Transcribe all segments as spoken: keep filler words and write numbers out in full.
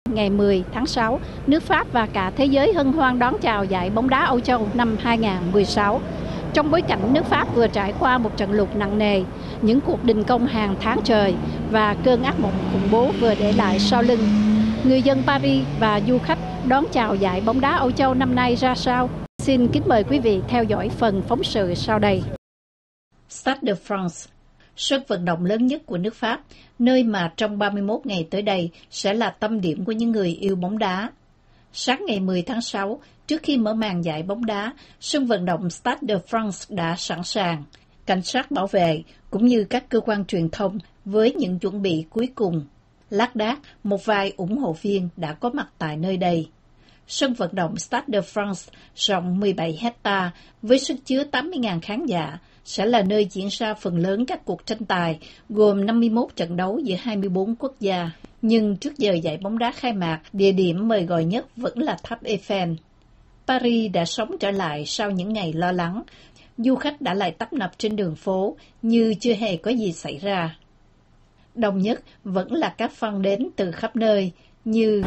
Ngày mười tháng sáu, nước Pháp và cả thế giới hân hoan đón chào giải bóng đá Âu Châu năm hai nghìn không trăm mười sáu. Trong bối cảnh nước Pháp vừa trải qua một trận lụt nặng nề, những cuộc đình công hàng tháng trời và cơn ác mộng khủng bố vừa để lại sau lưng, người dân Paris và du khách đón chào giải bóng đá Âu Châu năm nay ra sao? Xin kính mời quý vị theo dõi phần phóng sự sau đây. Stade de France, sân vận động lớn nhất của nước Pháp, nơi mà trong ba mươi mốt ngày tới đây sẽ là tâm điểm của những người yêu bóng đá. Sáng ngày mười tháng sáu, trước khi mở màn giải bóng đá, sân vận động Stade de France đã sẵn sàng. Cảnh sát bảo vệ cũng như các cơ quan truyền thông với những chuẩn bị cuối cùng. Lác đác, một vài ủng hộ viên đã có mặt tại nơi đây. Sân vận động Stade de France rộng mười bảy héc-ta với sức chứa tám mươi nghìn khán giả sẽ là nơi diễn ra phần lớn các cuộc tranh tài, gồm năm mươi mốt trận đấu giữa hai mươi bốn quốc gia. Nhưng trước giờ giải bóng đá khai mạc, địa điểm mời gọi nhất vẫn là tháp Eiffel. Paris đã sống trở lại sau những ngày lo lắng. Du khách đã lại tấp nập trên đường phố như chưa hề có gì xảy ra. Đông nhất vẫn là các fan đến từ khắp nơi như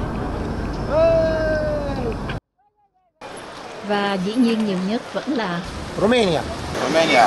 và dĩ nhiên nhiều nhất vẫn là Romania. Romania.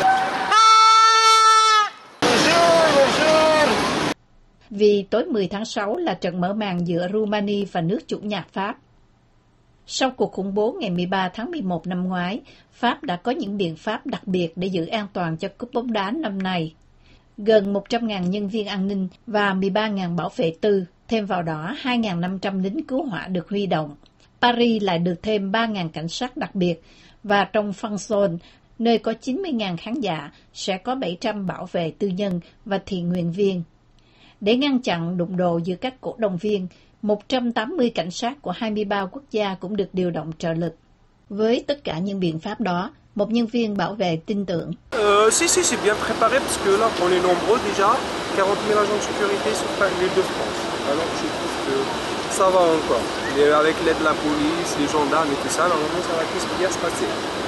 Vì tối mười tháng sáu là trận mở màn giữa Rumani và nước chủ nhà Pháp. Sau cuộc khủng bố ngày mười ba tháng mười một năm ngoái, Pháp đã có những biện pháp đặc biệt để giữ an toàn cho cúp bóng đá năm nay. Gần một trăm nghìn nhân viên an ninh và mười ba nghìn bảo vệ tư, thêm vào đó hai nghìn năm trăm lính cứu hỏa được huy động. Paris lại được thêm ba nghìn cảnh sát đặc biệt, và trong fan zone, nơi có chín mươi nghìn khán giả, sẽ có bảy trăm bảo vệ tư nhân và thiện nguyện viên. Để ngăn chặn đụng độ giữa các cổ động viên, một trăm tám mươi cảnh sát của hai mươi ba quốc gia cũng được điều động trợ lực. Với tất cả những biện pháp đó, một nhân viên bảo vệ tin tưởng. Euh, si, si, c'est bien préparé parce que là, on est nombreux déjà, quarante mille agents de sécurité sur l'île de France. Alors, je trouve que ça va encore. Et avec l'aide de la police, les gendarmes et tout ça, normalement, ça va tous bien se passer.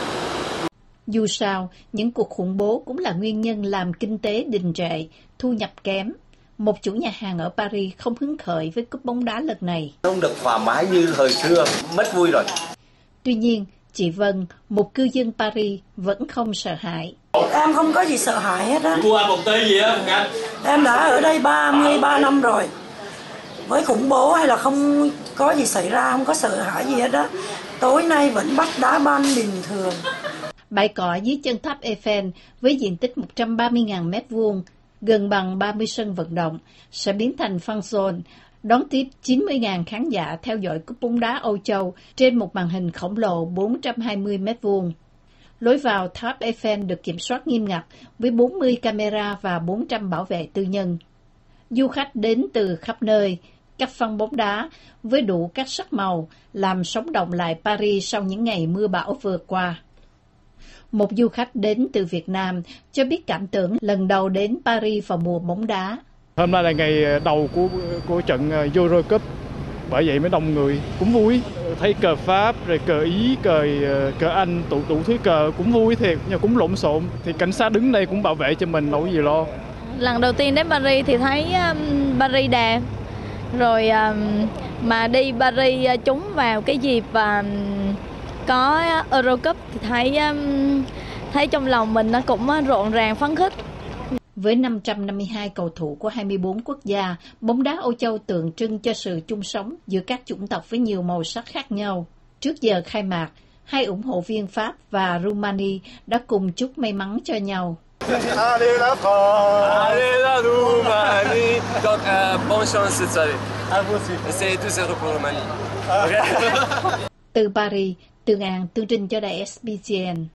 Dù sao, những cuộc khủng bố cũng là nguyên nhân làm kinh tế đình trệ, thu nhập kém. Một chủ nhà hàng ở Paris không hứng khởi với cúp bóng đá lần này. Không được thoải mái như thời xưa, mất vui rồi. Tuy nhiên, chị Vân, một cư dân Paris, vẫn không sợ hãi. Em không có gì sợ hãi hết á. Mua một tí gì á? Em đã ở đây ba mươi ba năm rồi. Với khủng bố hay là không có gì xảy ra, không có sợ hãi gì hết á. Tối nay vẫn bắt đá banh bình thường. Bãi cỏ dưới chân tháp Eiffel với diện tích một trăm ba mươi nghìn mét vuông, gần bằng ba mươi sân vận động, sẽ biến thành fan zone, đón tiếp chín mươi nghìn khán giả theo dõi cúp bóng đá Âu Châu trên một màn hình khổng lồ bốn trăm hai mươi mét vuông. Lối vào tháp Eiffel được kiểm soát nghiêm ngặt với bốn mươi camera và bốn trăm bảo vệ tư nhân. Du khách đến từ khắp nơi, các fan bóng đá với đủ các sắc màu làm sống động lại Paris sau những ngày mưa bão vừa qua. Một du khách đến từ Việt Nam cho biết cảm tưởng lần đầu đến Paris vào mùa bóng đá. Hôm nay là ngày đầu của của trận Euro Cup, bởi vậy mới đông người, cũng vui. Thấy cờ Pháp, rồi cờ Ý, cờ cờ Anh, tụ tụ thứ cờ cũng vui thiệt, nhưng cũng lộn xộn. Thì cảnh sát đứng đây cũng bảo vệ cho mình, đâu có gì lo. Lần đầu tiên đến Paris thì thấy um, Paris đẹp, rồi um, mà đi Paris uh, trúng vào cái dịp um, có Euro Cup thì thấy um, thấy trong lòng mình nó cũng rộn ràng phấn khích. Với năm trăm năm mươi hai cầu thủ của hai mươi bốn quốc gia, bóng đá Âu Châu tượng trưng cho sự chung sống giữa các chủng tộc với nhiều màu sắc khác nhau. Trước giờ khai mạc, hai ủng hộ viên Pháp và Rumani đã cùng chúc may mắn cho nhau. Allez la France! Allez la Roumanie! Donc, euh, bonne chance cette soirée. À vous aussi. C'est tout zéro pour Roumanie. Từ Paris, Tường An, tường trình cho đài ét bê xê en.